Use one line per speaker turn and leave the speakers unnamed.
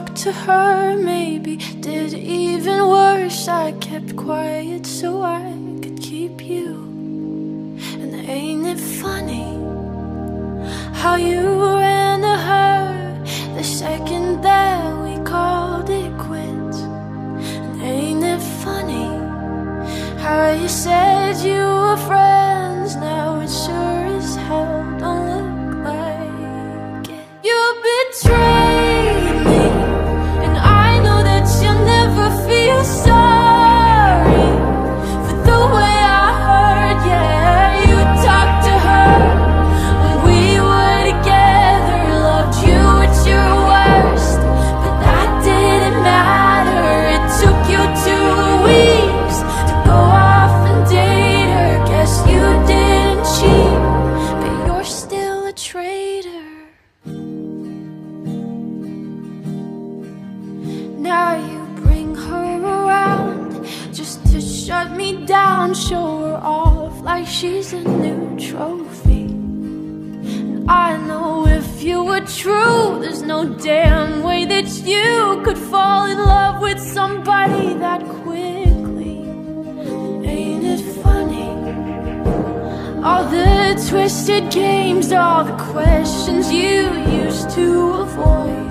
talk to her, maybe did even worse. I kept quiet so I could keep you. And ain't it funny how you ran to her the second that we called it quits? And ain't it funny how you said you were friends, now it sure as hell don't look like it. You betrayed me, and I know that you'll never feel sorry for the way I hurt. Yeah, you talked to her when we were together, loved you at your worst, but that didn't matter. It took you 2 weeks to go off and date her. Guess you didn't cheat, but you're still a traitor. Now you bring her around just to shut me down, show her off like she's a new trophy. And I know if you were true, there's no damn way that you could fall in love with somebody that quickly. Ain't it funny? All the twisted games, all the questions you used to avoid.